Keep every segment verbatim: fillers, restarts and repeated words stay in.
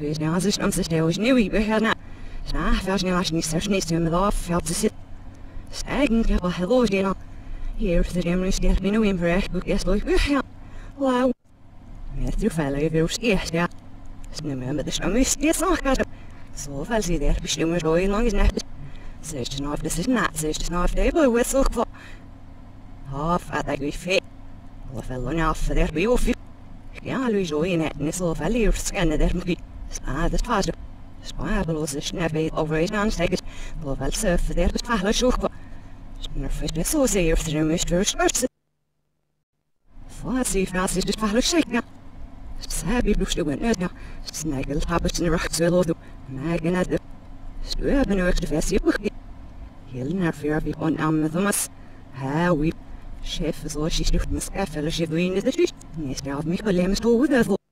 Wees nou als ik ons stel is nieuw weer gaan. Sna, vers nu als niet zelfs niet met af veld te zitten. Stijgen ik wel hello deel. Hier is de remmer steeds binnen in verrecht boek is leuk weer gaan. Wow. Met de veilige virus eerst ja. Snummer met de stammis is nog gaat. Zo veel zie daar bestemmen zo in lang is net. Zeg je nou dat is niet, zeg je nou dat je wissel voor. Half at ik weer fe. Of wel lang af daar bij of. Ja, lui zo in het niet zo veel hier scannen daar moet. Ah, dat was het. Spaarbeloos is net bij over eens aansteken. Wel wel surfen daar het verhaal zoeken. Snurf is zo zeer te doen is weer schurzen. Fast if as is het verhaal zeker. Sabi bloest doen net ja. Snagel habits in de rug zullen doen. Magen het. Stuur benoemd de versie boek. Heel naar ver wie on am met ons. Ha we. Chef is al she stuurt me skaffel she doing the dish. Nee, stel me problemen toe de vol.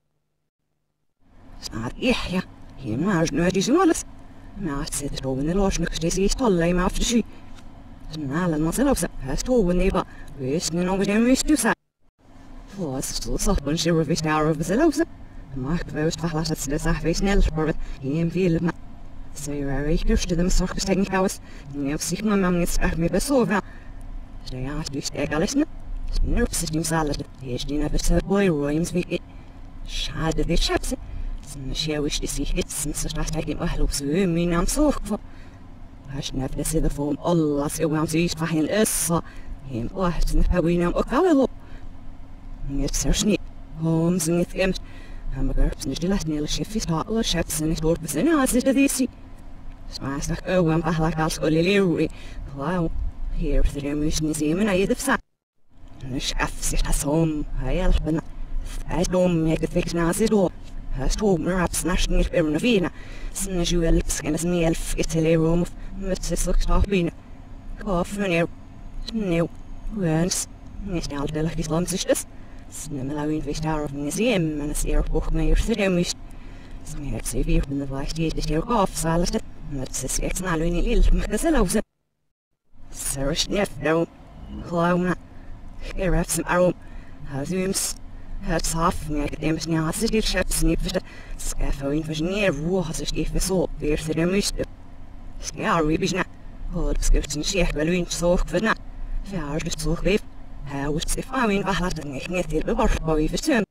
Snaat ja. Hier maar is nooit zo alles. Maar het zit er in de los nog steeds is tolle maar af te zien. Snalen maar zelfs. Hast hoe never. Wees nu nog weer mis te zijn. Volgens zo zacht een schreeuw wist daar over zelfs. Maar ik wou het laten ze dat wees snel sport. Hier veel maar. Zij waren ik durfde hem zorg gestegen trouwens. Nu op zich maar man niet echt meer besoven. Zij ja, dus ik alles niet. Snurp zit in zaal. Hier is die net zo boy rooms wie. Schade dit chaps. Sen schewis die sich hitzen, so dass ich im Ahlub so min am Zug vor. Hast nicht das in der Form alles über sich verhin ist so. Im Ort in Pawin am Okalo. Jetzt sehr schnell. Hom sind jetzt gemt. Haben wir gehört, nicht die Latinelle Schiff ist alle Schätze nicht dort bis in als ist die sie. Spaß nach Owen Bachlak als Oliliri. Wow. Hier ist der müssen sie mir jede Zeit. Nicht auf sich das Hom. Heil bin. Ich dumm, mir gefix nach sie do. Hast du mir abs naschen nicht in der Wiener. Sind ich will scan es mir elf Italy room mit sich so stark bin. Kauf mir ne. Ne. Wens. Nicht alt der ich lam sich das. Sind mir lauen wie star auf museum man es eher hoch mehr für der mich. Sind mir jetzt wie in der Weiß die ich hier auf alles. Mit sich jetzt na luni lil mit das los. Serisch nicht no. Clown. Hier hat some arrow. How's het af, maar ik denk niet als ik dit schep niet versta. Schaffe in verschillende ruhe als ik even zo weer te doen moest. Schaar wie bijna. Hoor beschrijft een scheef wel een zorg voor na. Verhaal dus zorg weer. Hij was zich aan een wachten niet niet heel bewaard bij verstaan.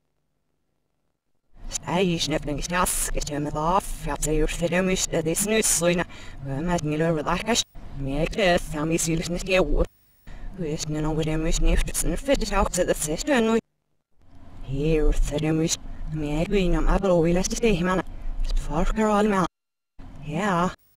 Hij is net een stas, ik heb me af, ik heb ze hier te doen moest. Dat is nu zo na. We met niet over dat gas. Maar ik weet, hij is hier niet heel. We is nu nog weer moest niet verstand. Verder ook dat ze staan nooit. Hier zit je moest. Maar ik weet niet, maar ik wil wel eens tegen mannen. Het varker allemaal. Ja.